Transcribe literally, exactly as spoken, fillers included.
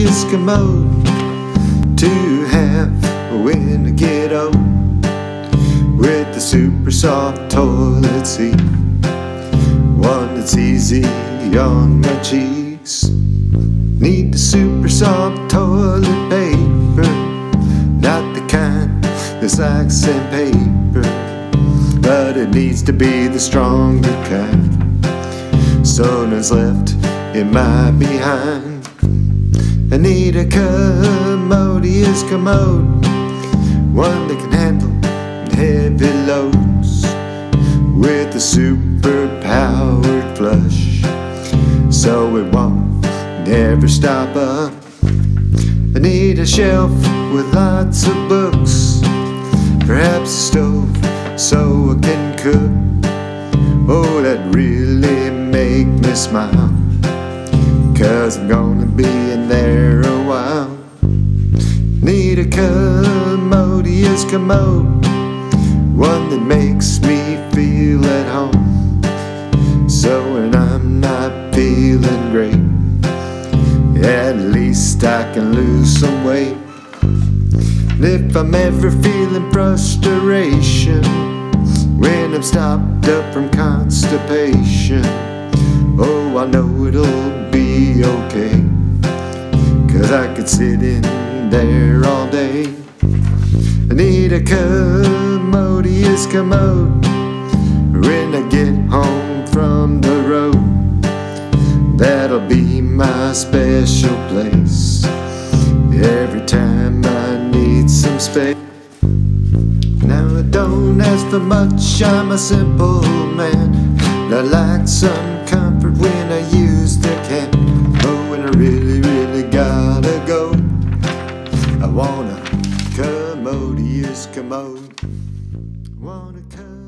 commodious commode to have when I get old, with the super soft toilet seat, one that's easy on my cheeks. Need the super soft toilet paper, not the kind that's like sandpaper, but it needs to be the stronger kind, so none's left in my behind. I need a commodious commode, one that can handle heavy loads, with a super powered flush, so it won't never stop up. I need a shelf with lots of books, perhaps a stove so I can cook. Oh, that really make me smile, 'cause I'm gonna be in there a while. Need a commodious commode, one that makes me feel at home, so when I'm not feeling great, at least I can lose some weight. And if I'm ever feeling frustration, when I'm stopped up from constipation, oh, I know it'll be okay, 'cause I could sit in there all day. I need a commodious commode when I get home from the road. That'll be my special place every time I need some space. Now I don't ask for much, I'm a simple man, but I like some comfort when I use the can. Oh, when I really, really gotta go, I want a commodious commode. Want a commodious